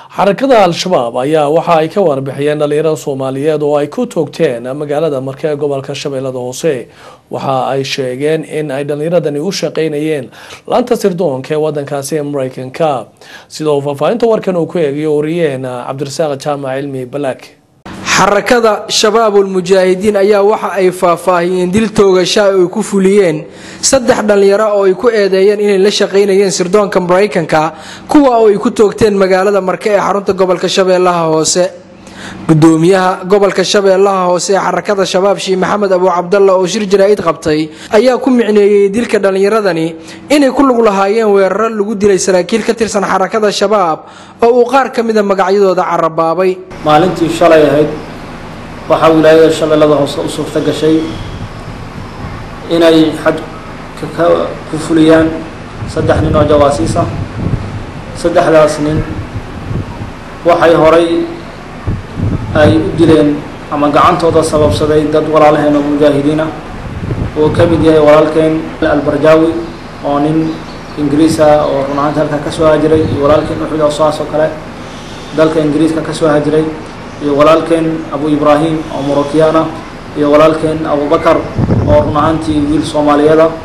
xarakada al-shabaab ayaa waxa ay ka warbixiyeen dhalinyarada Soomaaliyeed oo ay ku toogteen magaalada Markay gobolka Shabeellada Hoose. Waxa ay sheegeen in ay dhalinyaradani u shaqeynayeen laanta sirdoonka ee wadankaasi Mareykanka. Sidoo faafahinta warkan uu ku eegayo wariyeen Cabdirasaaq Jaamac Cilmi Black. xarakada shabaabul mujaahidiin ayaa waxa ay faahfaahiyeen dil toogasho ay ku fuliyeen saddex dhalinyaro oo ay ku eedeeyeen inay la shaqeynayeen sirdoonka Mareykanka kuwa oo ay ku toogteen magaalada Markay ee xarunta gobolka Shabeellaha Hoose. gudoomiyaha gobolka Shabeellaha Hoose xarakada shabaab Sheikh Maxamed Abu Cabdallah oo shir jaraa'id qabtay ayaa ku micneeyay dilka dhalinyaradani inay ku lug lahaayeen weerar lagu dilay saraakiil ka tirsan xarakada shabaab oo uu qaar kamid ah magacyadooda carabaabay. maalintii shalay ahayd waxa wilaayada Shabeellada Hoose u suurta gashay inay xad ku fuliyaan saddex nin oo jawaasiis ah. saddexdaas nin waxay horay ay u dileen ama gacantooda sababsaday dad walaalaheen oo mujaahidiin ah oo ka mid yahay walaalkeen Albarjaawi oo nin Ingiriis ah oo runaanta halka ka soo haajiray iyo walaalkeen Uxud oo saas oo kale dalka Ingiriiska ka soo haajiray iyo walaalkeen Abu Ibrahim oo Moroccan ah iyo walaalkeen Abu Bakar oo runaantii wiil Soomaaliyeed ah.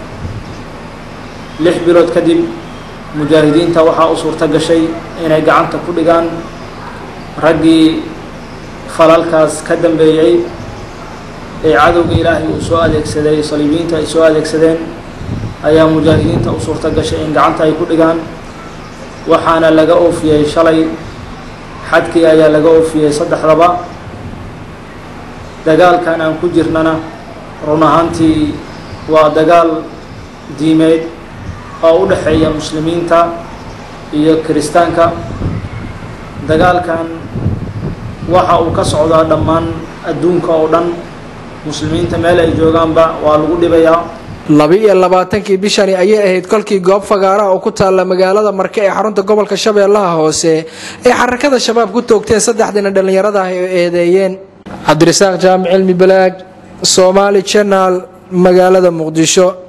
6 bilood kadib mujaahidiinta waxa u suurta gashay inay gacanta ku dhigaan raggii falalkaas ka dambeeyay ee cadowga Ilaahay uu soo adeegsaday saliibiinta ay soo adeegsadeen ayaa mujaahidiinta u suurta gashay in gacanta ay ku dhigaan waxaana laga oofiyay shalay xadkii ayaa laga oofiyay saddexdaba. dagaalkan aan ku jirnana run ahaantii waa dagaal diimeed oo u dhaxeeya muslimiinta iyo kiristaanka. dagaalkan waxa uu ka socdaa dhammaan adduunka oo dhan muslimiinta meel ay joogaanba waa lagu dhibayaa. 22 bishani ayay ahayd kolkii goob fagaara oo ku taala magaalada Markay ee xarunta gobolka Shabeellaha Hoose ee xarakada shabaab ku toogteen saddexdina dhalinyarada ah ee eedeeyeen. Cabdirasaaq Jaamac Cilmi Black, Somali Channel, magaalada Muqdisho.